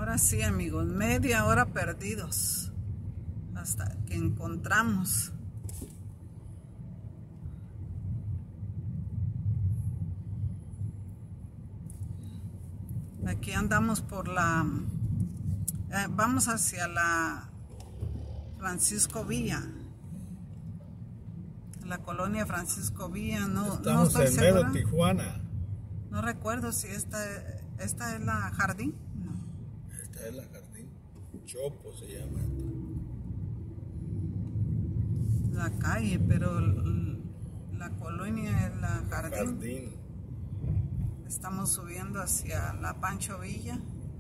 Ahora sí, amigos, media hora perdidos hasta que encontramos. Aquí andamos por la... vamos hacia la Francisco Villa. La colonia Francisco Villa. No estoy en segura. mero Tijuana. No recuerdo si esta es la Jardín. No. Esta es la Jardín. Chopo se llama. La calle, pero la colonia es la Jardín. Estamos subiendo hacia la Pancho Villa.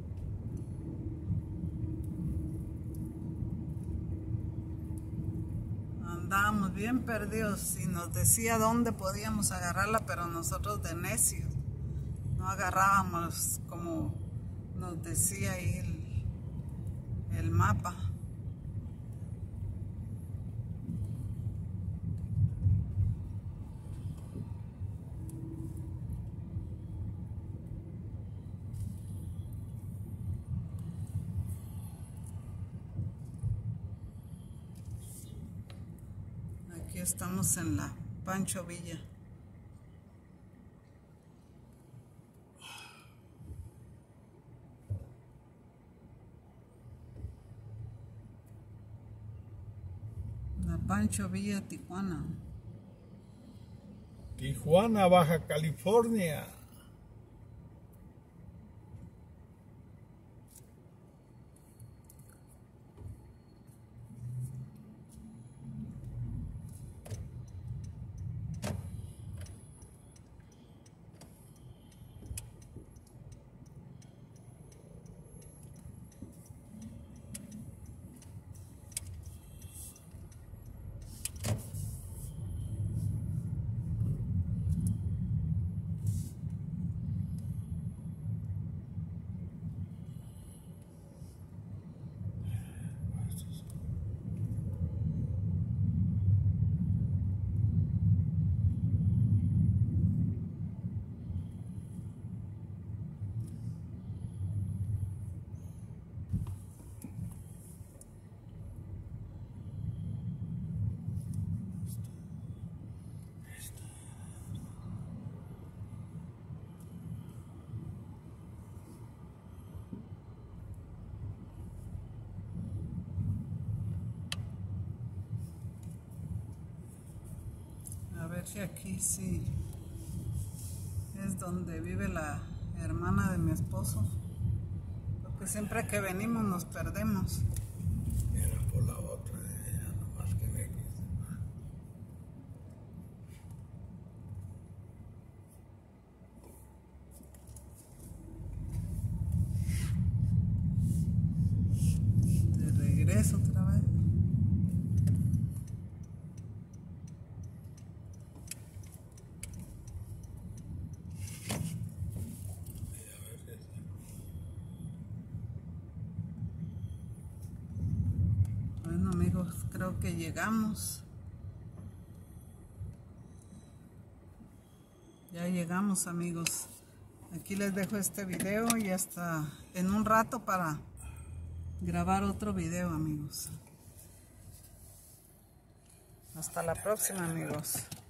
Andábamos bien perdidos y nos decía dónde podíamos agarrarla, pero nosotros de necios no agarrábamos como nos decía ahí el mapa. Aquí estamos en la Pancho Villa. La Pancho Villa, Tijuana. Tijuana, Baja California. A ver si aquí sí es donde vive la hermana de mi esposo, porque siempre que venimos nos perdemos. Era por la otra, nomás que me De regreso otra vez. Bueno, amigos, creo que llegamos. Ya llegamos, amigos. Aquí les dejo este video y hasta en un rato para grabar otro video, amigos. Hasta la próxima, amigos.